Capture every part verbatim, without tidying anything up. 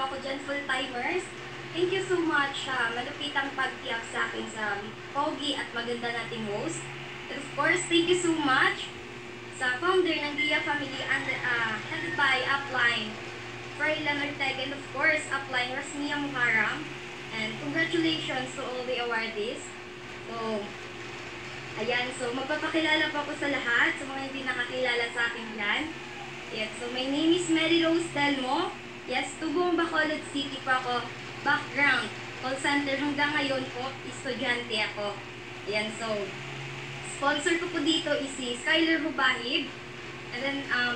kapwa ko dyan, full-timers. Thank you so much sa uh, malupitang pagtiyak sa akin sa pogi at maganda nating host. And of course, thank you so much sa founder ng Gia Family and uh, headed by Upline, Froilan Ortega, and of course, Upline Rasmia Muharram. And congratulations to all the awardees. So, ayan, so magpapakilala po ako sa lahat, sa mga hindi nakakilala sa akin yan. Yes, so my name is Mary Rose Telmo. Yes, Tugong Bacolod City po ako. Background, call center hanggang ngayon po, estudyante ako. Ayan, so, sponsor ko po dito is si Skyler Hubahib. And then, um,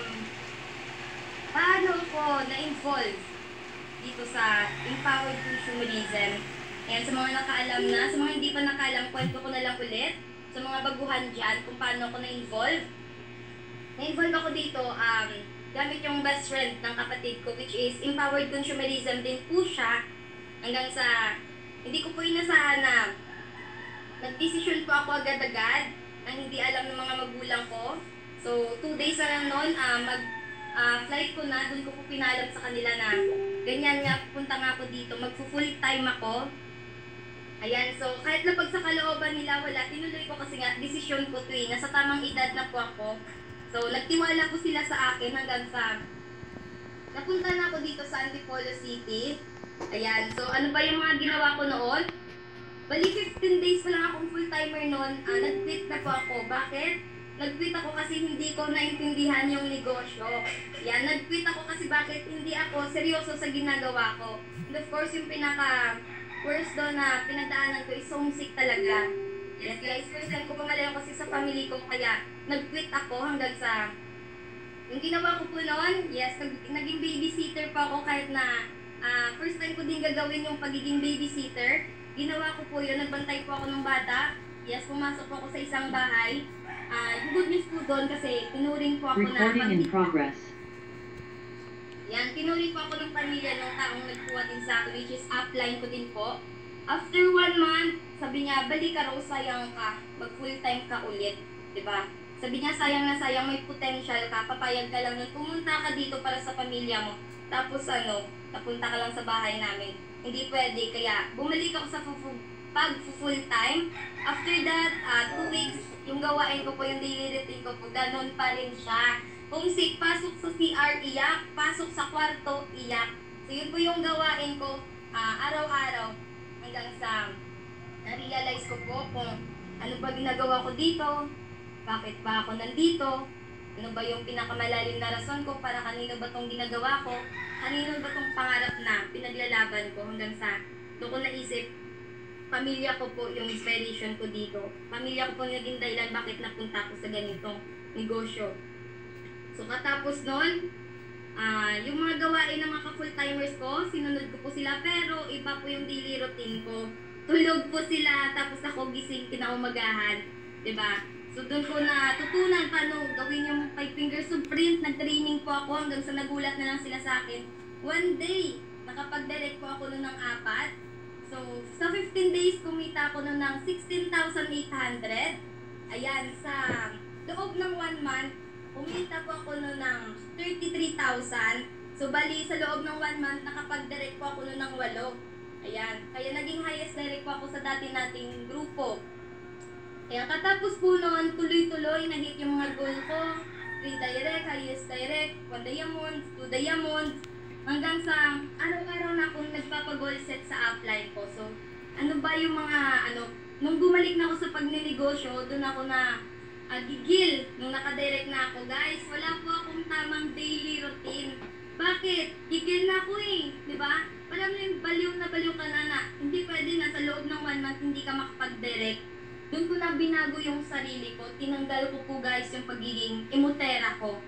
paano ko na-involve dito sa Empowered Consumerism? Ayan, sa mga nakaalam na, sa mga hindi pa nakaalam, kwento ko na lang ulit. Sa mga baguhan dyan, kung paano ako na-involve. Na-involve ako dito, um, gamit yung best friend ng kapatid ko, which is Empowered Consumerism din po siya. Hanggang sa, hindi ko po inasahan na nag-decision po ako agad-agad nang hindi alam ng mga magulang ko. So, two days na lang noon, uh, mag-flight uh, ko na, doon ko po pinalam sa kanila na ganyan nga, punta nga ako dito, mag-full time ako. Ayan, so kahit lapag sa kalooban nila, wala, tinuloy ko kasi nga, desisyon ko to eh, nasa tamang edad na po ako. So, nagtiwala po sila sa akin hanggang sa napunta na ako dito sa Antipolo City. Ayan, so ano ba yung mga ginawa ko noon? Bali fifteen days pa lang akong full-timer noon, uh, nag-quit na po ako. Bakit? Nag-quit ako kasi hindi ko naintindihan yung negosyo. Ayan, nag-quit ako kasi bakit hindi ako seryoso sa ginagawa ko. And of course, yung pinaka-worst doon na pinagdaanan ko is homesick talaga. Yes guys, first time ko pumalayo kasi sa family ko, kaya nag-quit ako hanggang sa yung ginawa ko po noon. Yes, naging babysitter pa ako kahit na uh, first time ko din gagawin yung pagiging babysitter. Ginawa ko po yun, nagbantay po ako ng bata. Yes, pumasok po ako sa isang bahay. Uh, yung good news po doon kasi tinuring po ako na Recording in progress. Yan, tinuring po ako ng pamilya ng taong nagkuha din sa akin, which is upline ko din po. After one month, sabi niya, balik ka raw, sayang ka, mag full time ka ulit, diba? Sabi niya, sayang na sayang, may potential ka, papayag ka lang nun, pumunta ka dito para sa pamilya mo. Tapos ano, napunta ka lang sa bahay namin. Hindi pwede, kaya bumalik ako sa pag full time. After that, uh, two weeks, yung gawain ko po, yung daily routine ko po, ganun pa rin siya. Homesick, pasok sa C R, iyak, pasok sa kwarto, iyak. So yun po yung gawain ko, uh, araw-araw. Hanggang sa na-realize ko po kung ano ba ginagawa ko dito, bakit ba ako nandito, ano ba yung pinakamalalim na rason ko para kanino ba itong ginagawa ko, kanino ba itong pangarap na pinaglalaban ko, hanggang sa doon ko naisip, pamilya ko po yung inspiration ko dito. Pamilya ko po naging dahilan bakit napunta ko sa ganitong negosyo. So katapos nun, Uh, yung mga gawain ng mga full-timers ko, sinunod ko po sila, pero iba po yung daily routine ko. Tulog po sila, tapos ako gising kinaumagahan, diba? So doon ko na tutunan paano gawin yung five finger sprint. Nag-training po ako hanggang sa nagulat na lang sila sa akin. One day, nakapag-direct po ako nun ng apat. So sa fifteen days, kumita ako nun ng sixteen thousand eight hundred. Ayan, sa loob ng one month, kumita po ako noon ng thirty-three thousand. So, bali, sa loob ng one month, nakapag-direct po ako noon ng walo. Ayan. Kaya naging highest direct po ako sa dati nating grupo. Kaya katapos po noon, tuloy-tuloy, na-hit yung mga goal ko. three direct, highest direct, one diamond, two diamond. Hanggang sa araw-araw na akong nagpapag-goal set sa upline ko. So, ano ba yung mga, ano, nung bumalik na ako sa pagnenegosyo, doon ako na Uh, gigil nung nakadirect na ako. Guys, wala po akong tamang daily routine. Bakit? Gigil na ako eh. Diba? Wala mo yung baliw na baliw ka na na hindi pwede na sa loob ng one month hindi ka makapag-direct. Doon ko na binago yung sarili ko. Tinanggal ko po guys yung pagiging imutera ko.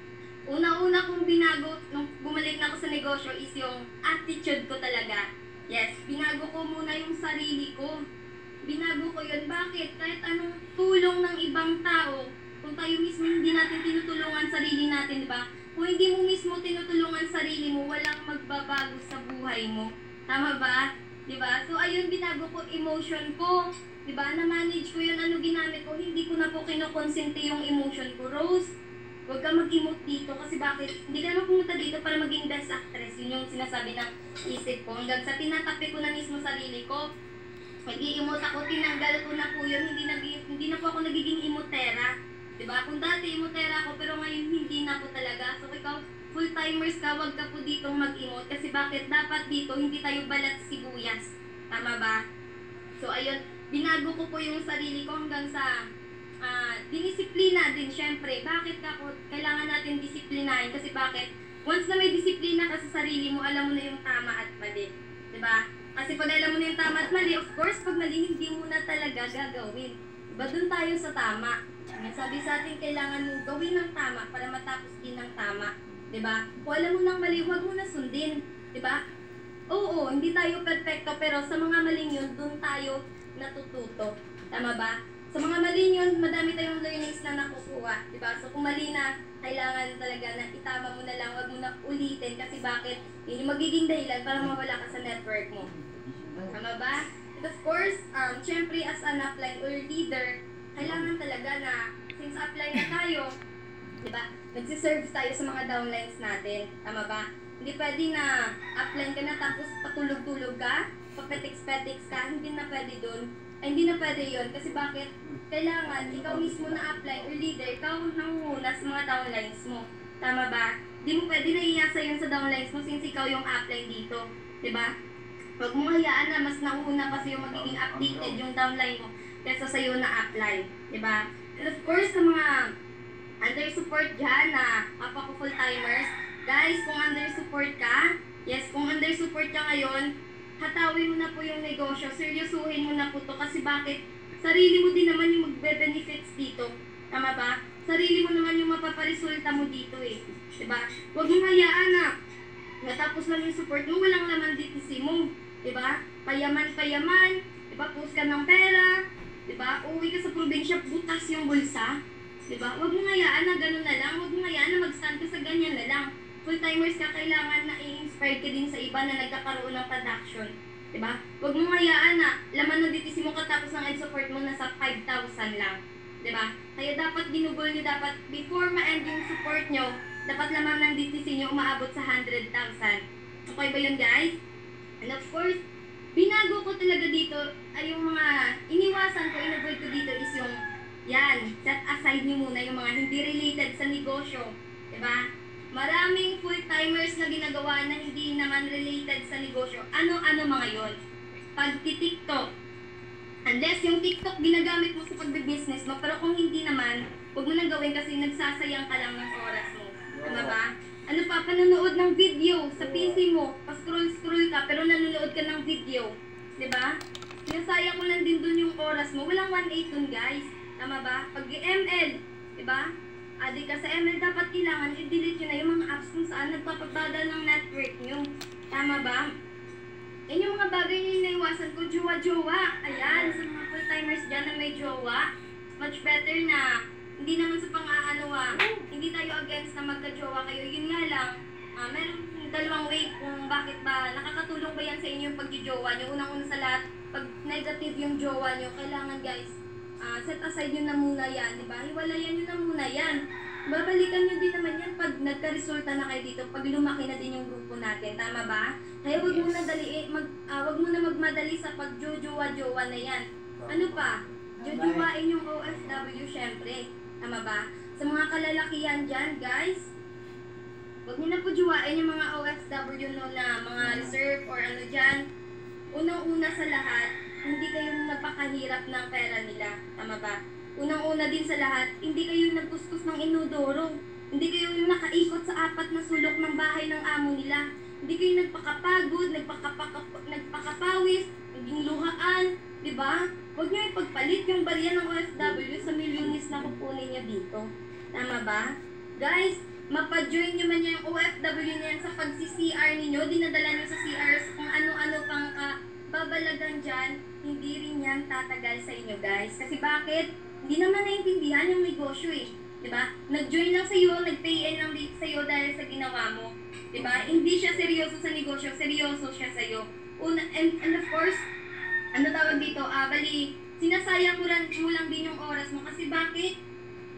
Una-una kong binago nung bumalik na ako sa negosyo is yung attitude ko talaga. Yes, binago ko muna yung sarili ko. Binago ko yun. Bakit? Kahit anong tulong ng ibang tao, kung tayo mismo hindi natin tinutulungan sarili natin, di ba? Kung hindi mo mismo tinutulungan sarili mo, walang magbabago sa buhay mo. Tama ba? Di ba? So, ayun, binago ko emotion ko. Di ba? Na-manage ko yun. Ano ginamit ko? Hindi ko na po kinukonsente yung emotion ko. Rose, Huwag ka mag-emote dito kasi bakit? Hindi ka naman pumunta dito para maging best actress. Yun yung sinasabi ng isip ko. Hanggang sa tinatapi ko na mismo sarili ko, mag-i-emote ako, tinanggal ko na po yun. Hindi, nag hindi na po ako nagiging emotera. Diba? Kung dati emotera ako, pero ngayon hindi na po talaga. So ikaw, full-timers ka, wag ka po ditong mag-emote. Kasi bakit? Dapat dito, hindi tayo balat sibuyas. Tama ba? So ayun, binago ko po yung sarili ko hanggang sa uh, dinisiplina din, syempre. Bakit ka po? Kailangan natin disiplinahin. Kasi bakit? Once na may disiplina ka sa sarili mo, alam mo na yung tama at mali. Diba? Kasi pag alam mo na yung tama at mali, of course, pag mali, hindi mo na talaga gagawin. Diba? Doon tayo sa tama. Sabi sa atin, kailangan mo gawin ng tama para matapos din ng tama. Diba? Kung alam mo ng mali, huwag mo na sundin. Diba? Oo, hindi tayo perfecto, pero sa mga maling yun, doon tayo natututo. Tama ba? Sa mga maling yun, madami tayong learnings na nakukuha. Diba? So kung mali na, kailangan talaga na itama mo na lang, huwag mo na ulitin. Kasi bakit? Yun yung magiging dahilan para mawala ka sa network mo. Tama ba? And of course, um, syempre as an upline or leader, kailangan talaga na, since upline na tayo, diba? Nagsiserve tayo sa mga downlines natin. Tama ba? Hindi pwede na upline ka na tapos patulog-tulog ka, papetiks-petiks ka, hindi na pwede dun. Ay, hindi na pwede yun. Kasi bakit? Kailangan, ikaw mismo na upline or leader, ikaw nangunguna sa mga downlines mo. Tama ba? Hindi mo pwede na iasa yun sa downlines mo since ikaw yung upline dito. Diba? Huwag mo hayaan na mas nauna kasi yung magiging updated yung downline mo kesa sa'yo na upline. Diba? And of course, sa mga under support dyan na kapako full-timers, guys, kung under support ka, yes, kung under support ka ngayon, hatawin mo na po yung negosyo, seryosuhin mo na po to kasi bakit? Sarili mo din naman yung magbe-benefits dito. Tama ba? Sarili mo naman yung mapaparesulta mo dito eh. Diba? Huwag mong hayaan na natapos lang yung support mo, walang laman dito si mo. Diba? Payaman-payaman, diba? Post ka ng pera, diba? Uwi ka sa probinsya, butas yung bulsa. Diba? Huwag mong hayaan na gano'n na lang. Huwag mong hayaan na mag-stand ka sa ganyan na lang. Full-timers ka, kailangan na i-inspire ka din sa iba na nagkakaroon ng production. Diba? Huwag mong hayaan na laman ng D T C mo katapos ng end support mo nasa five thousand lang. Diba? Kaya dapat ginugol nyo, dapat before ma-end yung support nyo, dapat laman ng D T C nyo umaabot sa one hundred thousand. Okay ba yun, guys? And of course, binago ko talaga dito ay yung mga iniwasan ko, in-avoid ko dito is yung yan, set aside nyo muna yung mga hindi related sa negosyo. Diba? Maraming full-timers na ginagawa na hindi naman related sa negosyo. Ano-ano mga yon? Pag-TikTok. Unless yung TikTok ginagamit mo sa pagbe-business mo, pero kung hindi naman, huwag mo nang gawin kasi nagsasayang ka lang ng oras mo. Tama ba? Ano pa? Panonood ng video sa P C mo. Pa-scroll-scroll ka, pero nanonood ka ng video. Diba? Sinasayang mo lang din dun yung oras mo. Walang one eight dun, guys. Tama ba? Pag-M L, diba? Adik ka sa M L, dapat kailangan i-delete nyo na yung mga apps kung saan nagpapabagal ng network nyo. Tama ba? Yan yung mga bagay na inaiwasan ko, jowa-jowa. Ayan, sa mga full-timers dyan na may jowa, much better na hindi naman sa pang-aalawa. Hindi tayo against na magka-jowa kayo. Yun nga lang, uh, meron dalawang way kung bakit ba, nakakatulong ba yan sa inyo yung pag-jowa nyo. Unang-una sa lahat, pag negative yung jowa nyo, kailangan guys, Uh, set aside nyo na muna yan, di ba? Hiwalayan nyo na muna yan. Babalikan nyo din naman yan pag nagka-resulta na kayo dito, pag lumaki na din yung grupo natin. Tama ba? Kaya wag mo na, dali, mag, uh, wag mo na magmadali sa pag-jojowa-jowa na yan. Ano pa? Jojowain yung O F W, syempre. Tama ba? Sa mga kalalakihan dyan, guys, wag nyo na po jowain yung mga O F W no, na mga reserve or ano dyan. Unang-una sa lahat, hindi kayo napakahirap ng pera nila. Tama ba? Unang-una din sa lahat, hindi kayo nagkuskus ng inodoro. Hindi kayo yung nakaikot sa apat na sulok ng bahay ng amo nila. Hindi kayo nagpakapagod, nagpakapawis, naging luhaan. Diba? Huwag nyo ipagpalit yung barya ng O F W sa milyonis na kukunin nyo dito. Tama ba? Guys, mapa-join nyo man yung O F W na yan sa pag-C R ninyo, dinadala nyo sa C R kung ano-ano pang ka babalagan dyan, hindi rin yan tatagal sa inyo guys. Kasi bakit? Hindi naman naiintindihan yung negosyo eh. Diba? Nag-join lang sa'yo, nag-pay in lang sa'yo dahil sa ginawa mo. Diba? Hindi siya seryoso sa negosyo, seryoso siya sa'yo. Una, and, and of course, ano tawag dito? Ah, bali, sinasayang mo lang, mo lang din yung oras mo. Kasi bakit?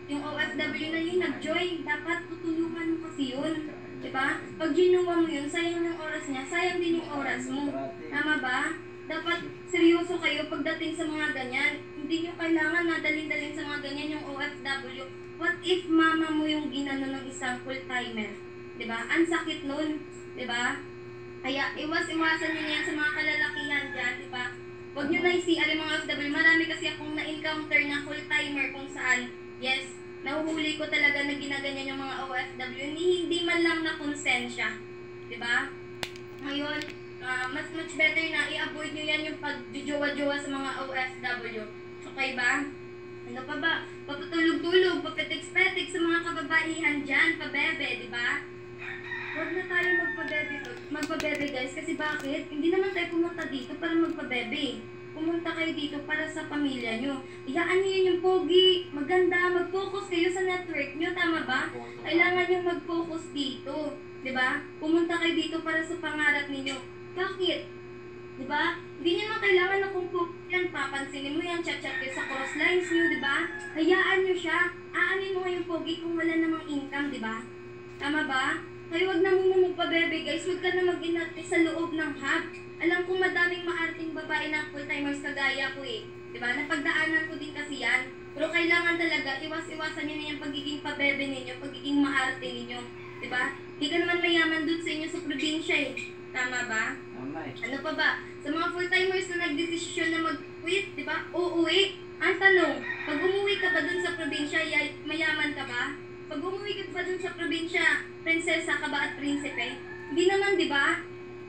yung O F W na yun nag-join, dapat tutulungan mo kasi yun. Diba? Pag ginawa mo yun, sayang yung oras niya, sayang din yung oras mo. Tama ba? Dapat seryoso kayo pagdating sa mga ganyan. Hindi nyo kailangan nadalin-dalin sa mga ganyan yung O F W. What if mama mo yung ginano ng isang full-timer? Diba? Ang sakit nun. Diba? Kaya iwas-iwasan nyo yan sa mga kalalakihan dyan. Diba? Huwag nyo na i-C R yung mga O F W. Marami kasi akong na-encounter na full-timer kung saan, yes, nahuhuli ko talaga na ginaganyan yung mga O F W. Ni hindi man lang na konsensya. Diba? Ngayon, uh, mas much better na i-avoid nyo yan yung pag-jowa-jowa sa mga O F W. Okay ba? Ano pa ba? Papatulog-tulog, papetex-petex sa mga kababaihan dyan, pabebe, di ba? Huwag na tayo magpabebe, magpabebe guys, kasi bakit? Hindi naman tayo pumunta dito para magpabebe. Pumunta kayo dito para sa pamilya nyo. Iyaan nyo yun yung pogi, maganda, mag-focus kayo sa network nyo, tama ba? Kailangan nyo mag-focus dito, di ba? Pumunta kayo dito para sa pangarap ninyo. Bakit? Di ba? Hindi nyo na kailangan na kung yan, papansinin mo yan, chat-chat kayo sa cross lines nyo, di ba? Hayaan nyo siya. Aanin mo yung pogi kung wala namang income, di ba? Tama ba? Kaya wag na muna magpabebe guys, wag ka na mag-inati sa loob ng hub. Alam ko madaming maarting babae na full-timers kagaya ko eh. Di ba? Napagdaanan ko din kasi yan. Pero kailangan talaga, iwas-iwasan nyo na yung pagiging pabebe ninyo, pagiging maarte ninyo. Di ba? Di ka naman mayaman dun sa inyo sa probinsya eh. Tama ba? Ano pa ba? Sa mga full-timers na nagdesisyon na mag-quit, di ba? Uuwi. Ang tanong, pag umuwi ka ba dun sa probinsya, mayaman ka ba? Pag umuwi ka ba dun sa probinsya, prinsesa ka ba at prinsipe? Hindi naman, di ba?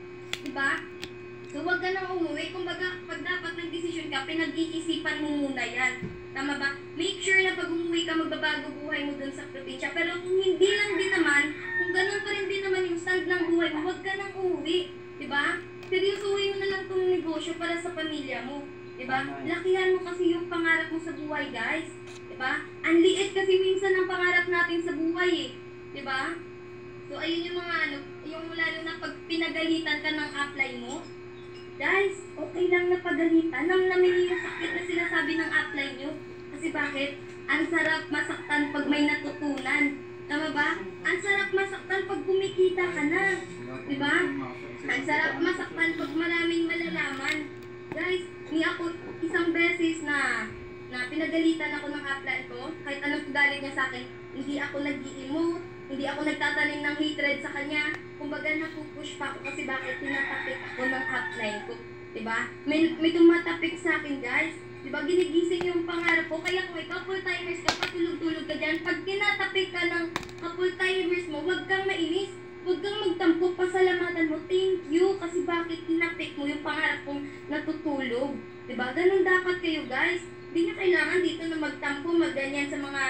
Di ba? So, wag ka nang umuwi. Kung baga, pag dapat nagdesisyon ka, pinag-iisipan mo muna yan. Tama ba? Make sure na pag umuwi ka, magbabago buhay mo dun sa probinsya. Pero kung hindi lang din naman, kung ganun pa rin din naman yung stand ng buhay mo, wag ka nang uuwi. Diba? Seryosuhin mo na lang itong negosyo para sa pamilya mo. Diba? Lakihan mo kasi yung pangarap mo sa buhay, guys. Diba? Ang liit kasi minsan ang pangarap natin sa buhay eh. Diba? So, ayun yung mga ano, yung lalo na pag pinagalitan ka ng apply mo, guys, okay lang na pagalitan. Namnamin yung sakit na sinasabi ng apply nyo. Kasi bakit? Ang sarap masaktan pag may natutunan. Tama ba? Ang sarap masaktan pag kumikita ka na. Diba? Ang sarap masaktan pag maraming malalaman. Guys, ni ako isang beses na na pinagalitan ako ng apply ko, kahit anong galit niya sa akin, hindi ako nag-i-emote, hindi ako nagtatanim ng hatred sa kanya. Kumbaga napupush pa ako kasi bakit tinatapik ako ng apply ko. Diba? May, may tumatapik sa akin guys. Diba? Ginigising yung pangarap ko. Kaya kung ikaw full-timers ka, patulog-tulog ka dyan, pag tinatapik ka ng full-timers mo, huwag kang mainis. Huwag kang magtampo, pasalamatan mo. Thank you. Kasi bakit tinapik mo yung pangarap kong natutulog. Diba? Ganun dapat kayo guys. Hindi nyo kailangan dito na magtampo, magganyan sa mga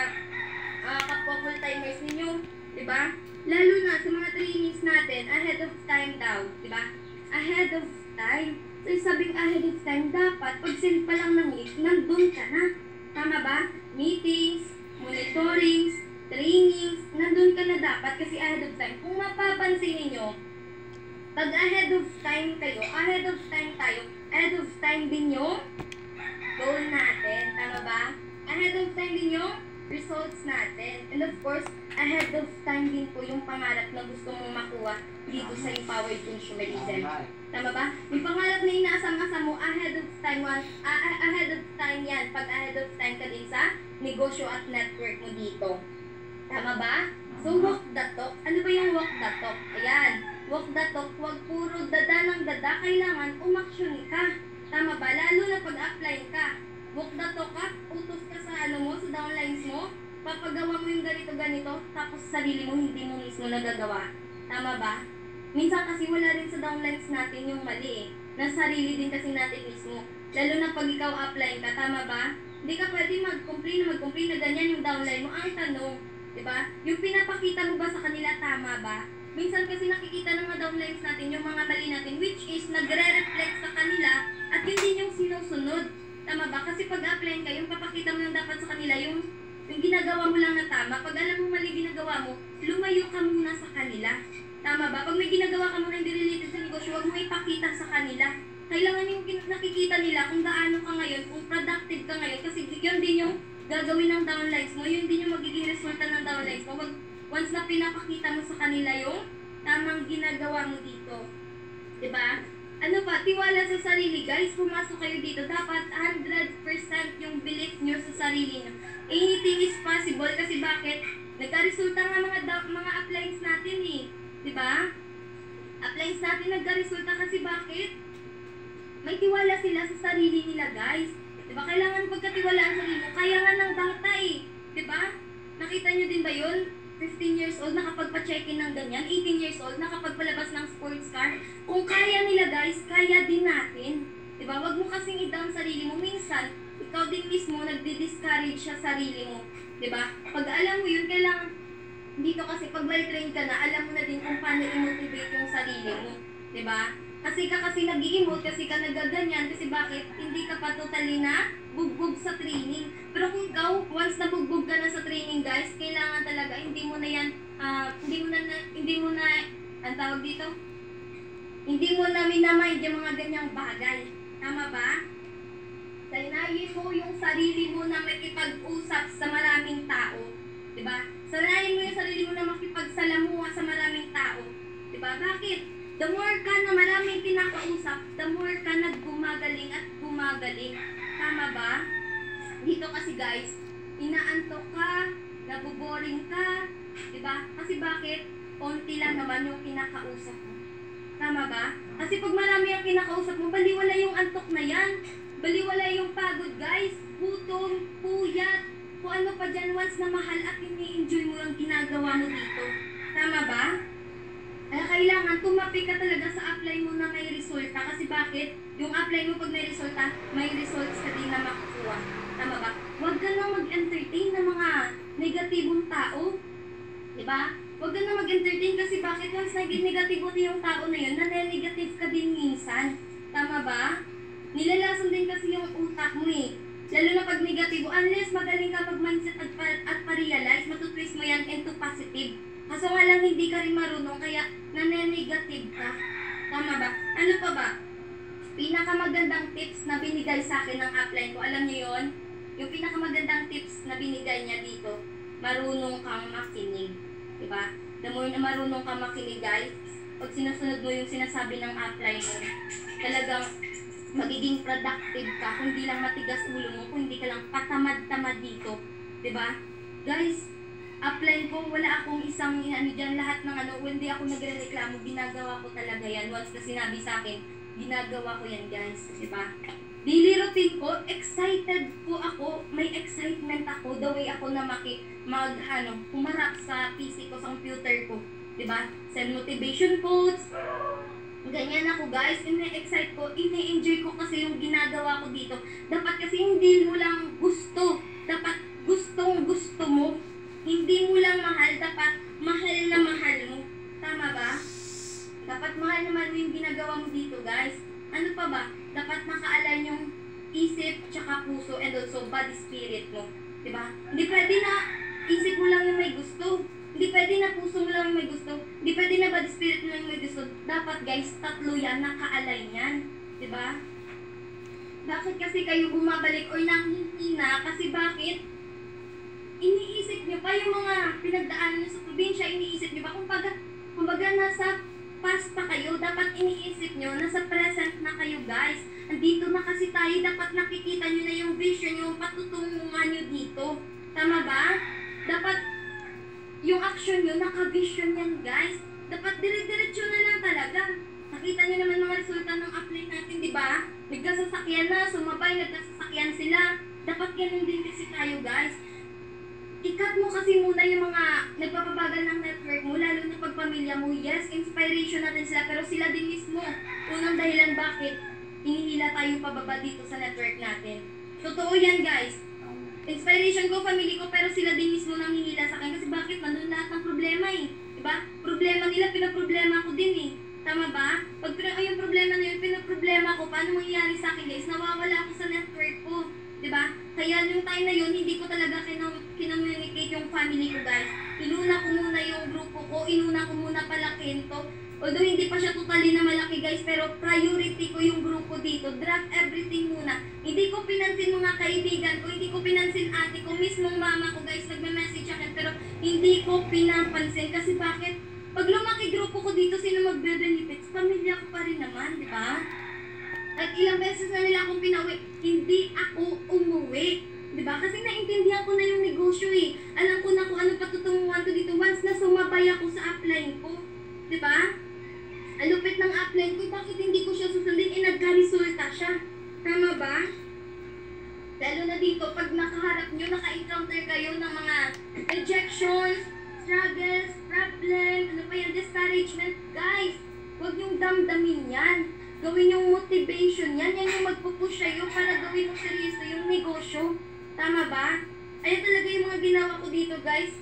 uh, kapwa full-timers ninyo. Diba? Lalo na sa mga trainings natin, ahead of time daw. Diba? Ahead of time. So, sabing ahead of time, dapat pag send pa lang ng link, nandun ka na. Tama ba? Meetings, monitorings, trainings, nandun ka na dapat kasi ahead of time. Kung mapapansin niyo, pag ahead of time kayo, ahead of time tayo, ahead of time din yung goal natin. Tama ba? Ahead of time din yung results natin. And of course, ahead of time din po yung pangarap na gusto mong makuha dito sa empowered consumerism. Tama ba? Yung pangarap na inaasam-asam mo, ahead of time, uh, ahead of time yan. Pag ahead of time ka din sa negosyo at network mo dito. Tama ba? So, walk the talk. Ano ba yung walk the talk? Ayan. Walk the talk. Huwag puro dada ng dada. Kailangan umaksyon ka. Tama ba? Lalo na pag-apply ka. Walk the talk ka. Utos ka sa ano mo, sa downlines mo. Papagawa mo yung ganito-ganito. Tapos sarili mo, hindi mo mismo nagagawa. Tama ba? Minsan kasi wala rin sa downlines natin yung mali eh. Nasa sarili din kasi natin mismo. Lalo na pag ikaw apply ka. Tama ba? Hindi ka pwede mag-complain na mag-complain na ganyan yung downline mo. Ang tanong, diba? Yung pinapakita mo ba sa kanila, tama ba? Minsan kasi nakikita ng mga downlines natin, yung mga mali natin, which is nagre-reflect sa kanila at yun din yung sinusunod. Tama ba? Kasi pag-apply ka, yung papakita mo yung dapat sa kanila, yung, yung ginagawa mo lang na tama. Pag alam mo mali ginagawa mo, lumayo ka muna sa kanila. Tama ba? Pag may ginagawa ka muna hindi related sa negosyo, huwag mo ipakita sa kanila. Kailangan yung nakikita nila kung gaano ka ngayon, kung productive ka ngayon, kasi yun din yung gagawin ng downlines mo, yun din yung magiging resulta ng downlines mo. Wag, once na pinapakita mo sa kanila yung tamang ginagawa mo dito. Diba? Ano pa, tiwala sa sarili. Guys, pumasok kayo dito. Dapat one hundred percent yung belief nyo sa sarili nyo. Anything is possible kasi bakit? Nagka-resulta nga mga, mga uplines natin eh. Diba? Uplines natin nagka-resulta kasi bakit? May tiwala sila sa sarili nila, guys. Diba? Kailangan pagkatiwalaan sa sarili mo. Kaya nga ng bata eh. Diba? Nakita nyo din ba yun? fifteen years old, nakapagpa-check-in ng ganyan. eighteen years old, nakapagpalabas ng sports car. Kung kaya nila, guys, kaya din natin. Diba? Wag mo kasing i-down sarili mo. Minsan, ikaw din mismo nagdi-discourage sa sarili mo. Diba? Pag alam mo yun, kailangan dito kasi pag well-trained ka na, alam mo na din kung paano i-motivate yung sarili mo. Diba? Kasi ka kasi nag-i-emote, kasi ka nagaganyan, kasi bakit? Hindi ka pa totally na bugbog sa training. Pero kung ikaw, once na bugbog ka na sa training, guys, kailangan talaga, hindi mo na yan, uh, hindi mo na, hindi mo na, ang tawag dito? Hindi mo na minamind yung mga ganyang bagay. Tama ba? Sanayin mo yung sarili mo na makipag-usap sa maraming tao. Diba? Sanayin mo yung sarili mo na makipagsalamuha sa maraming tao. Diba? Bakit? The more ka na maraming kinakausap, the more ka naggumagaling at gumagaling. Tama ba? Dito kasi guys, inaantok ka, nabuboring ka, diba? Kasi bakit? Konti lang naman yung kinakausap mo. Tama ba? Kasi pag marami ang kinakausap mo, baliwala yung antok na yan. Baliwala yung pagod, guys. Gutom, puyat, kung ano pa dyan once na mahal at ini-enjoy mo yung ginagawa mo dito. Tama ba? Kaya kailangan tumapi ka talaga sa apply mo na may resulta. Kasi bakit? Yung apply mo pag may resulta, may results ka din na makukuha. Tama ba? Huwag ka nang mag-entertain ng mga negatibong tao. Diba? Huwag ka nang mag-entertain kasi bakit once naging negatibo na yung tao na yun, nane-negative ka din minsan. Tama ba? Nilalason din kasi yung utak mo eh. Lalo na pag negatibo, unless magaling ka mag-mindset at, pa at pa-realize, matutwist mo yan into positive. Kaso nga lang hindi ka rin marunong, kaya nane-negative ka. Tama ba? Ano pa ba? Pinakamagandang tips na binigay sa akin ng upline ko, alam niyo yon? Yung pinakamagandang tips na binigay niya dito, marunong kang makinig. Diba? The more na marunong kang makinig, guys, pag sinusunod mo yung sinasabi ng upline mo, talagang magiging productive ka, kung hindi lang matigas ulo mo, kung hindi ka lang patamad-tamad dito. Diba? Guys, upline ko, wala akong isang ano dyan, lahat ng ano, hindi ako nagre-reklamo, ginagawa ko talaga yan. Once na sinabi sa akin, ginagawa ko yan, guys. Diba? Daily routine ko, excited po ako, may excitement ako, the way ako na maki, mag, ano, humarap sa P C ko, sa computer ko. Diba? Send motivation quotes, ganyan ako guys, ine-excite ko, ine-enjoy ko kasi yung ginagawa ko dito. Dapat kasi hindi mo lang gusto, dapat gustong gusto mo. Hindi mo lang mahal, dapat mahal na mahal mo. Tama ba? Dapat mahal na mahal mo yung ginagawa mo dito guys. Ano pa ba? Dapat naka-align yung isip, tsaka puso, and also body spirit mo. Diba? Hindi pwede na isip mo lang yung may gusto. Hindi pwede na puso mo lang yung may gusto. Hindi pwede na body spirit mo lang yung may gusto. Dapat guys, tatlo yan, naka-align yan. Diba? Bakit kasi kayo bumabalik or nanghihina? Kasi bakit? Iniisip nyo pa yung mga pinagdaanan nyo sa probinsya, iniisip nyo pa. Kung baga, kung baga nasa past pa kayo, dapat iniisip nyo, nasa present na kayo guys. Andito na kasi tayo, dapat nakikita nyo na yung vision, yung patutunguhan nyo dito. Tama ba? Dapat yung action nyo, naka-vision yan guys. Dapat dire-diretso na lang talaga. Nakita nyo naman mga resulta ng apply natin, di ba? Nagkasasakyan na, sumabay, nagkasasakyan sila. Dapat ganun din kasi tayo guys. I-cut mo kasi muna yung mga nagpapabagal ng network mo, lalo na pag pamilya mo. Yes, inspiration natin sila, pero sila din mismo. Unang dahilan bakit hinihila tayo pababa dito sa network natin. Totoo yan guys. Inspiration ko, family ko, pero sila din mismo nang hinihila sa akin. Kasi bakit? Nandun lahat ng problema eh. Diba? Problema nila, pinaproblema ko din eh. Tama ba? Pag pina ay, yung problema na yun, pinaproblema ko, paano mangyayari sa akin guys? Nawawala ako sa network ko. Diba? Kaya yung time na yun, hindi ko talaga kinammunicate yung family ko guys. Inuna ko muna yung grupo ko, inuna ko muna palakin to. Although hindi pa siya totally na malaki guys, pero priority ko yung grupo dito. Drop everything muna. Hindi ko pinansin mga kaibigan ko, hindi ko pinansin ate ko, mismong mama ko guys, nagme-message akin, pero hindi ko pinapansin. Kasi bakit? Pag lumaki grupo ko dito, sino magbe-benefits? Pamilya ko pa rin naman, di ba? At ilang beses na nila akong pinauwi, hindi ako umuwi. Diba? Kasi naintindihan ko na yung negosyo eh. Alam ko na kung ano patutunguhan ko dito once na sumabay ako sa upline ko. Diba? Ang lupit ng upline ko, bakit hindi ko siya susundin? Eh, nagka-resulta siya. Tama ba? Lalo na dito, pag nakaharap nyo, naka-encounter kayo ng mga rejections, struggles, problem, ano pa yan, discouragement. Guys, huwag yung damdamin yan. Gawin yung motivation yan. Yan yung magpupush sa'yo para gawin mo seryoso yung negosyo. Tama ba? Ayan talaga yung mga ginawa ko dito, guys.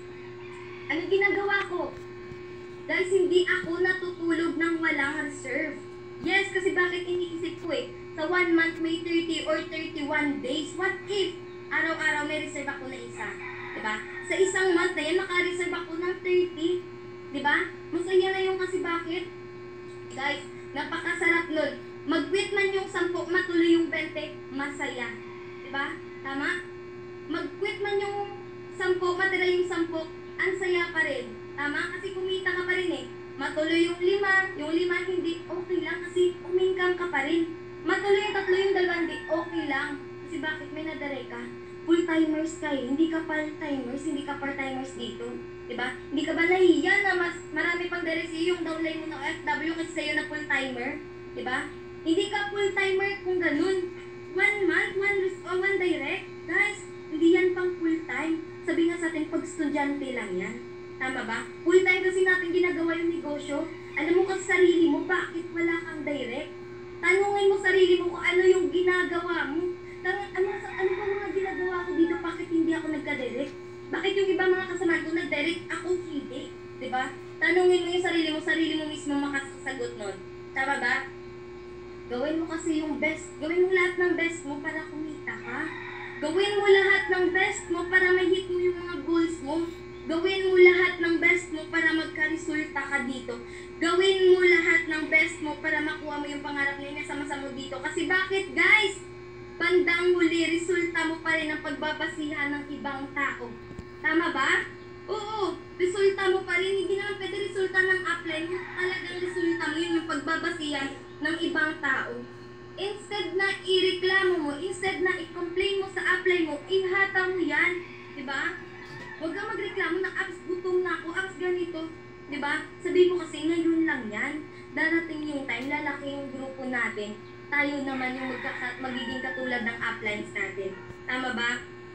Ano ginagawa ko? Guys, hindi ako natutulog ng walang reserve. Yes, kasi bakit iniisip ko eh? Sa one month may thirty or thirty-one days. What if araw-araw may reserve ako na isa? Diba? Sa isang month na yan, naka-reserve ako ng thirty. Diba? Masaya na yung kasi bakit? Guys, napakasarap nun. Mag-quit man yung sampu, matuloy yung twenty, masaya. Diba? Tama? Mag-quit man yung sampu, matira yung sampu, ang saya pa rin. Tama? Kasi kumita ka pa rin eh. Matuloy yung lima, yung lima hindi, okay lang kasi umingkang ka pa rin. Matuloy yung tatlo, yung dalawang hindi, okay lang. Kasi bakit may nadare ka? Full-timers ka eh. Hindi ka part-timers, hindi ka part-timers dito. Diba? Hindi ka ba nahiya na mas marami pang dare sa'yo yung downline mo ng O F W kasi sa'yo na full-timer? Diba? Hindi ka full-timer kung ganun. One month, one, oh, one direct. Guys, hindi yan pang full-time. Sabi nga sa atin, pag estudyante lang yan. Tama ba? Full-time kasi natin ginagawa yung negosyo. Alam mo kasi sarili mo, bakit wala kang direct? Tanungin mo sarili mo kung ano yung ginagawa mo. Tanong, ano, ano ba mga ginagawa ko dito? Bakit hindi ako nagka-direct? Bakit yung iba mga kasama ko nag-direct? Ako hindi. Diba? Tanungin mo yung sarili mo, sarili mo mismo makasagot nun. Tama ba? Gawin mo kasi yung best. Gawin mo lahat ng best mo para kumita ka. Gawin mo lahat ng best mo para ma-hit mo yung mga goals mo. Gawin mo lahat ng best mo para magka-resulta ka dito. Gawin mo lahat ng best mo para makuha mo yung pangarap na inasama-sama mo dito. Kasi bakit, guys? Bandang huli, resulta mo pa rin ang pagbabasihan ng ibang tao. Tama ba? Oo, resulta mo pa rin. Hindi naman pwede resulta ng upline. Talagang resulta mo yun yung pagbabasihan ng ibang tao. Instead na ireklamo mo, instead na i-complain mo sa upline mo, ihata mo yan. Diba? Huwag kang magreklamo na apps, gutom na ako, apps ganito. Diba? Sabi mo kasi ngayon lang yan. Darating yung time, lalaki yung grupo natin. Tayo naman yung magkaka- magiging katulad ng uplines natin. Tama ba?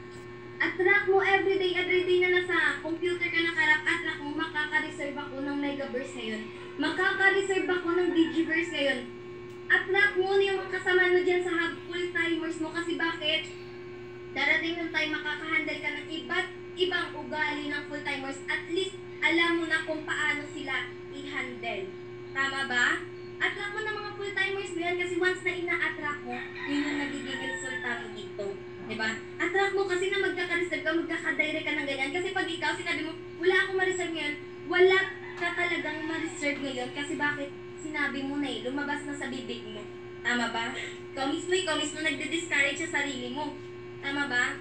Attract mo everyday, everyday na nasa computer ka nakarap, attract mo, makaka-reserve ako ng Megaverse ngayon. Makaka-reserve ako ng Digiverse ngayon. Attract mo yung mga kasama mo dyan sa hub, full-timers mo. Kasi bakit? Darating yung time, makaka-handle ka ng iba't ibang ugali ng full-timers. At least, alam mo na kung paano sila i-handle. Tama ba? Attract mo ng mga full-timers mo yan kasi once na ina-attract mo, yun yung nagiging resulta mo dito. Diba? Attract mo kasi na magkaka-reserve ka, magkaka-direct ka ng ganyan. Kasi pag ikaw, sinabi mo, wala akong ma-reserve ngayon, wala ka talagang ma-reserve ngayon. Kasi bakit? Sinabi mo na eh, lumabas na sa bibig mo. Tama ba? Ikaw mismo, ikaw mismo nagde-discourage sa sarili mo. Tama ba?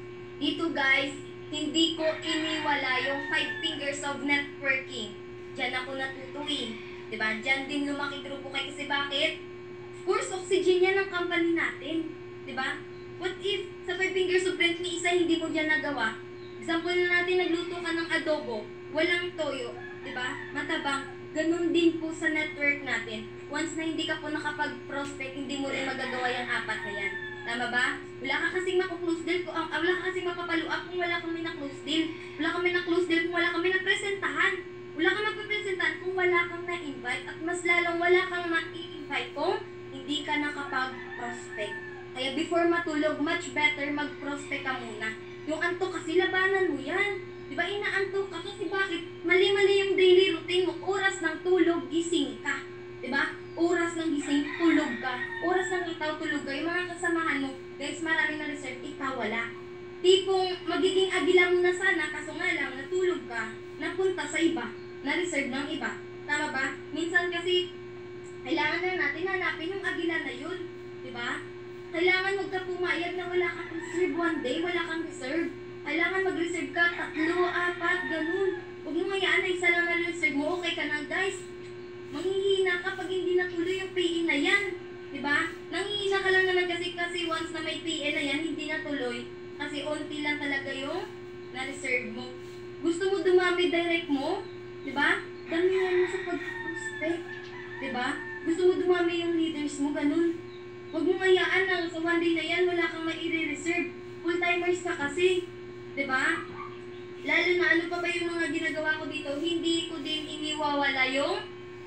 Dito guys, hindi ko iniwala yung five fingers of networking. Diyan ako natutuin. Diba? Diyan din lumaki grupo kayo. Kasi bakit? Of course, oxygen yan ng company natin. Diba? What if sa five fingers of rent ni isa hindi mo dyan nagawa? Example na natin, nagluto ka ng adobo. Walang toyo. Diba? Matabang. Ganun din po sa network natin. Once na hindi ka po nakapag-prospect, hindi mo rin magagawa yung apat na yan. Tama ba? Wala ka kasing maku-close deal kung uh, wala ka kasing mapapalo-up kung wala kami na-close deal. Wala kami na-close deal kung wala kami na-presentahan. Wala kang magpipresentahan kung wala kang na-invite. At mas lalong wala kang na-invite kung hindi ka nakapag-prospect. Kaya before matulog, much better mag-prospect ka muna. Yung antok kasi labanan mo yan. Diba inaantok ka kasi bakit? Mali-mali yung daily routine mo. Oras ng tulog, gising ka. Diba? Oras ng gising, tulog ka. Oras ng itaw, tulog ka. Yung mga kasamahan mo, guys, marami na reserve, ikaw wala. Tipong magiging agila mo na sana, kaso nga lang, natulog ka, napunta sa iba, na-reserve ng iba. Tama ba? Minsan kasi, kailangan na natin hanapin yung agila na yun. Diba? Kailangan huwag ka pumayag na wala kang reserve one day, wala kang reserve. Kailangan mag-reserve ka, tatlo, apat, ganun. Huwag mo ngayaan na isa lang na reserve mo, okay ka na guys. Manghihina ka pag hindi natuloy yung P E na yan. Diba? Nanghihina ka lang naman kasi kasi once na may P E na yan, hindi natuloy. Kasi onti lang talaga yung na-reserve mo. Gusto mo dumami direct mo? Diba? Damihan mo sa pag-prospect. Diba? Gusto mo dumami yung leaders mo, ganun. Huwag mo ngayaan na sa one day na yan, wala kang maire-reserve. Full-timers ka kasi. Diba? Lalo na ano pa ba yung mga ginagawa ko dito, hindi ko din iniwawala yung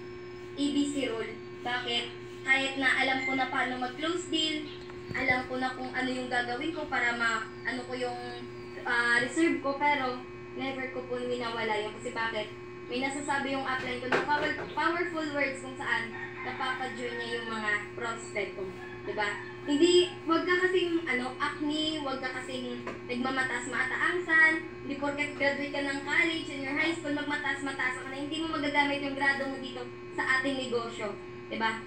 A B C rule. Bakit? Kahit na alam ko na paano mag-close deal, alam ko na kung ano yung gagawin ko para ma, ano ko yung uh, reserve ko, pero never ko po winawala yun. Kasi bakit? May nasasabi yung upline ko na power, powerful words kung saan napapajoin niya yung mga prospect ko. Diba? Hindi, wag ka kasing ano, acne, wag ka kasing nagmamataas mataangsan, hindi porket graduate ka ng college, senior high school, magmataas-mataas ka na, hindi mo magagamit yung grado mo dito sa ating negosyo. Diba?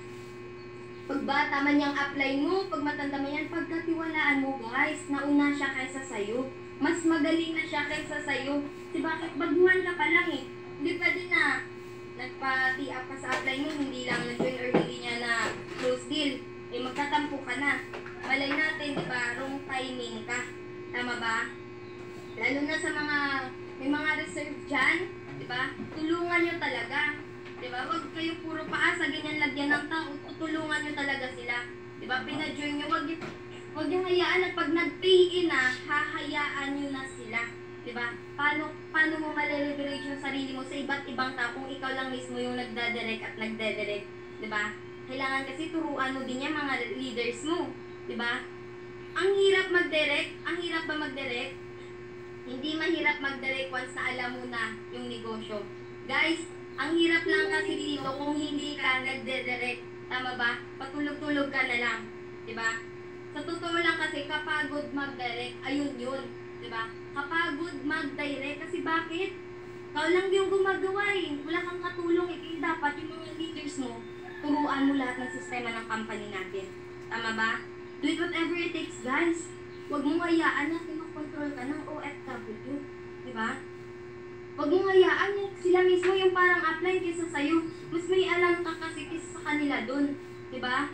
Pag bata man yung upline mo, pag matanda man yan, pagkatiwalaan mo guys, nauna siya kaysa sayo. Mas magaling na siya kaysa sayo. Kasi bakit? Baguhan ka pa lang eh. Hindi pwede na nagpa-T up ka sa upline mo, hindi lang na-join or hindi niya na close deal. Eh, magtatampo ka na. Malay natin, di ba, wrong timing ka. Tama ba? Lalo na sa mga, may mga reserve dyan, di ba? Tulungan nyo talaga. Di ba? Huwag kayo puro paasa, ganyan lagyan ng tao, tutulungan nyo talaga sila. Di ba? Pina-join nyo, huwag, huwag yung hayaan na pag nag-pay in na, hahayaan nyo na sila. Di ba? Paano, paano mo male-leverage yung sarili mo sa iba't ibang tao kung ikaw lang mismo yung nagdadirect at nagdedirect. Di ba? Kailangan kasi turuan mo din yan mga leaders mo. Diba? Ang hirap mag-direct. Ang hirap ba mag-direct? Hindi mahirap mag-direct once na alam mo na yung negosyo. Guys, ang hirap lang kasi dito kung hindi ka nagde-direct. Tama ba? Patulog-tulog ka na lang. Diba? Sa totoo lang kasi kapagod mag-direct, ayun yun. Diba? Kapagod mag-direct. Kasi bakit? Ikaw lang yung gumagawa eh. Wala kang katulong eh. Kaya dapat yung mga leaders mo, turuan mo lahat ng sistema ng company natin. Tama ba? Do it whatever it takes, guys. Huwag mong hayaan na kinokontrol ka ng O F W. Diba? Huwag mong hayaan yung sila mismo yung parang upline kaysa sa'yo. Mas may alam ka kasi kaysa sa kanila dun. Diba?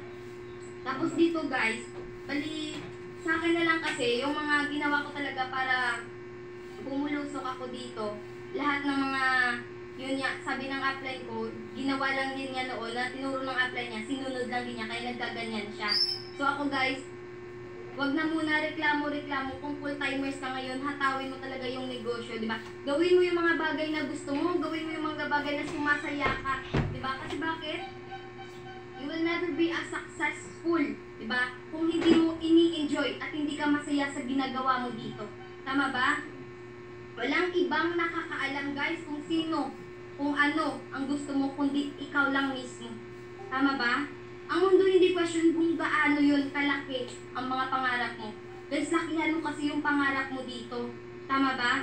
Tapos dito, guys, bali, sa akin na lang kasi, yung mga ginawa ko talaga para bumulusok ako dito, lahat ng mga yun niya, sabi ng upline ko, ginawa lang din niya noon, na tinuro ng upline niya, sinunod lang din niya, kaya nagkaganyan siya. So ako guys, wag na muna reklamo-reklamo, kung full-timers ka ngayon, hatawin mo talaga yung negosyo, di ba? Gawin mo yung mga bagay na gusto mo, gawin mo yung mga bagay na sumasaya ka, di ba? Kasi bakit? You will never be as successful, di ba? Kung hindi mo ini-enjoy at hindi ka masaya sa ginagawa mo dito. Tama ba? Walang ibang nakakaalam guys kung sino, kung ano ang gusto mo, kundi ikaw lang mismo. Tama ba? Ang mundo hindi question kung gaano yun kalaki ang mga pangarap mo. Guys, lakihan mo kasi yung pangarap mo dito. Tama ba?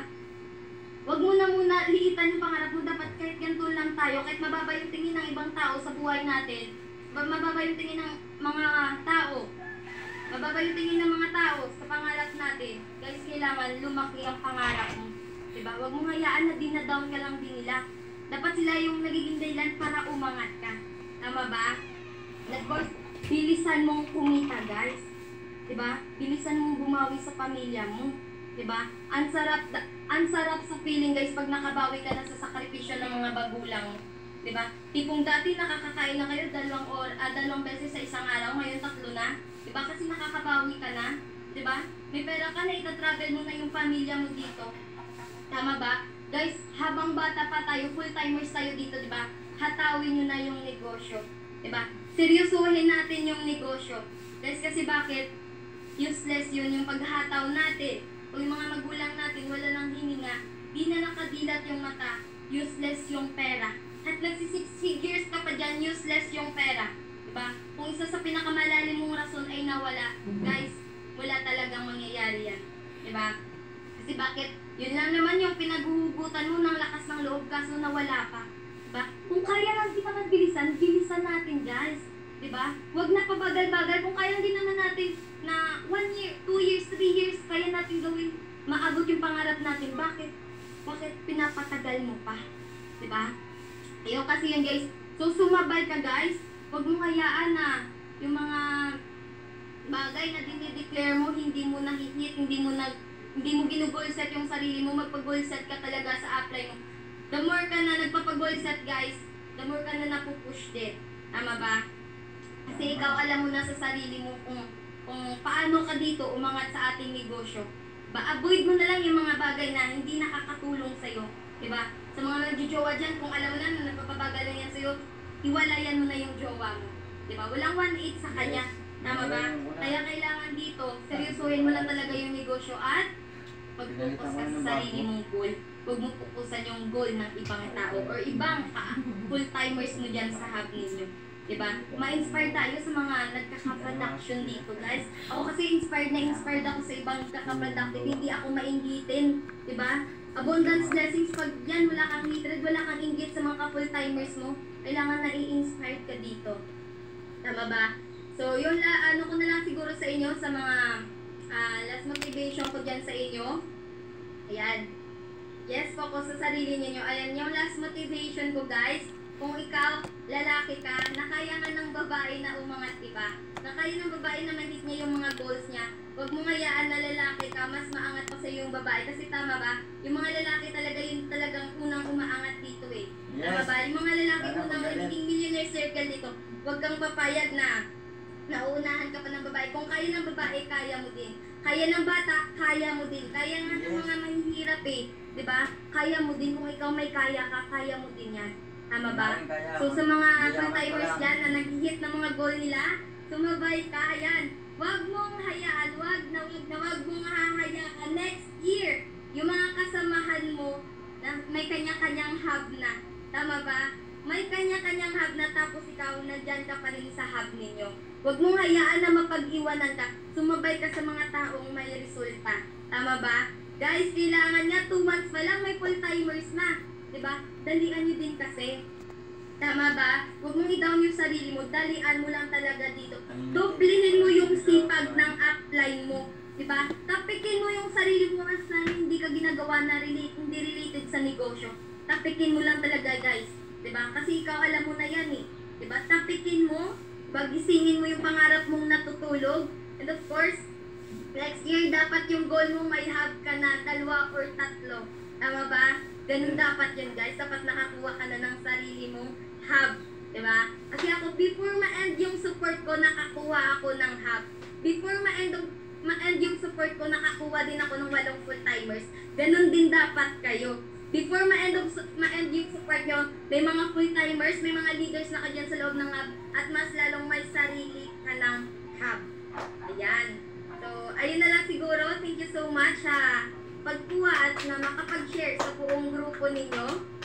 Huwag mo na muna liitan yung pangarap mo. Dapat kahit ganito lang tayo, kahit mababa yung tingin ng ibang tao sa buhay natin, mababa yung tingin ng mga tao, mababa yung tingin ng mga tao sa pangarap natin. Guys, kailangan lumaki ang pangarap mo. Diba? Huwag mong hayaan na dinadown ka lang din nila. Dapat sila yung nagiging dahilan para umangat ka. Tama ba? Of course, bilisan mong kumita, guys. Diba? Bilisan mong bumawi sa pamilya mo. Diba? Ang sarap, ang sarap sa feeling, guys, pag nakabawi ka na sa sakripisyo ng mga bagulang mo. Diba? Tipong dati nakakakain na kayo dalawang, or, ah, dalawang beses sa isang araw, ngayon tatlo na. Diba? Kasi nakakabawi ka na. Diba? May pera ka na, itatravel mo na yung pamilya mo dito. Tama ba? Guys, habang bata pa tayo, full-timers tayo dito, di ba? Hatawin nyo na yung negosyo. Di ba? Seryosuhin natin yung negosyo. Guys, kasi bakit? Useless yun yung paghataw natin. Kung yung mga magulang natin wala nang hininga, di na nakadilat yung mata, useless yung pera. At nagsi-six figures ka pa dyan, useless yung pera. Di ba? Kung isa sa pinakamalalim mong rason ay nawala, guys, wala talagang mangyayari yan. Di ba? Kasi bakit? Yun lang naman yung pinaghuhugutan mo ng lakas ng loob kaso nawala pa. Diba? Kung kaya lang kita magbilisan, bilisan natin guys. Diba? Huwag na pabagal-bagal. Kung kaya din naman natin na one year, two years, three years, kaya natin gawin, maabot yung pangarap natin. Bakit? Bakit pinapatagal mo pa? Diba? Ayun kasi yan guys. So sumabay ka guys. Huwag mo hayaan na yung mga bagay na dinideclare mo, hindi mo nahihit, hindi mo nag hindi mo ginugol set yung sarili mo, magpag-goal set ka talaga sa apply mo. The more ka na nagpapag-goal set guys, the more ka na napupush din. Tama ba? Kasi ikaw alam mo na sa sarili mo kung, kung paano ka dito umangat sa ating negosyo. Ba, avoid mo na lang yung mga bagay na hindi nakakatulong sa'yo. Diba? Sa mga nagjojowa dyan, kung alam mo na na nagpapabagal na yan sa'yo, hiwalayan mo na yung jowa mo. Diba? Walang one eight sa kanya. Tama ba? Kaya kailangan dito, seryosohin mo lang talaga yung negosyo at pag-focus ka sa sarili mong goal. Huwag mo fokusan yung goal ng ibang tao or ibang ka full-timers mo dyan sa hub ninyo. Diba? Ma-inspire tayo sa mga nagkaka-production dito, guys. Ako kasi inspired na inspired ako sa ibang nagkaka-productive. Hindi ako mainggitin. Diba? Abundance blessings. Pag yan, wala kang hatred, wala kang inggit sa mga full-timers mo, kailangan na i-inspired ka dito. Tama ba? So, yun la, ano ko na lang siguro sa inyo sa mga uh, last motivation ko dyan sa inyo. Ayan. Yes, focus sa sarili niyo. Ayan yung last motivation ko, guys. Kung ikaw, lalaki ka, nakaya nga ng babae na umangat, diba? Nakaya ng babae na ma-hit niya yung mga goals niya. Huwag mong hayaan na lalaki ka, mas maangat pa sa yung babae. Kasi tama ba? Yung mga lalaki talaga yung talagang unang umaangat dito eh. Yes. Tama ba? Yung mga lalaki unang naging millionaire circle dito, huwag kang papayag na nauunahan ka pa ng babae. Kung kaya ng babae, kaya mo din. Kaya ng bata, kaya mo din. Kaya nga ng mga mahihirap eh. Diba? Kaya mo din. Kung ikaw may kaya ka, kaya mo din yan. Tama ba? So sa mga full-timers dyan na nag-hit ng mga goal nila, sumabay ka. Ayan. Huwag mong hayaan. Huwag na huwag na huwag mong hahayaan. Next year, yung mga kasamahan mo, na may kanya-kanyang hub na. Tama ba? May kanya-kanyang hub na tapos ikaw nandyan ka pa rin sa hub ninyo. Huwag mong hayaan na mapag-iwanan ka. Sumabay ka sa mga taong may resulta. Tama ba? Guys, kailangan nga two months pa lang may full-timers na. Diba? Dalian nyo din kasi. Tama ba? Huwag mong i-down yung sarili mo. Dalian mo lang talaga dito. Dublihin mo yung sipag ng upline mo. Diba? Tapikin mo yung sarili mo as na hindi ka ginagawa na relate, hindi related sa negosyo. Tapikin mo lang talaga guys. Diba? Kasi ikaw alam mo na yan eh. Diba? Tapikin mo. Bagisingin mo yung pangarap mong natutulog. And of course, next year dapat yung goal mo may hub ka na dalawa or tatlo. Tama ba? Ganun dapat yun guys. Dapat nakakuha ka na ng sarili mong hub. Diba? Kasi ako, before ma-end yung support ko, nakakuha ako ng hub. Before ma-end ma-end yung support ko, nakakuha din ako ng walong full-timers. Ganun din dapat kayo. Before ma-end, of, ma-end yung support nyo, may mga full-timers, may mga leaders na ka dyan sa loob ng hub, at mas lalong may sarili ka ng hub. Ayan. So, ayun na lang siguro. Thank you so much ha. Pagkuha at na makapag-share sa buong grupo ninyo.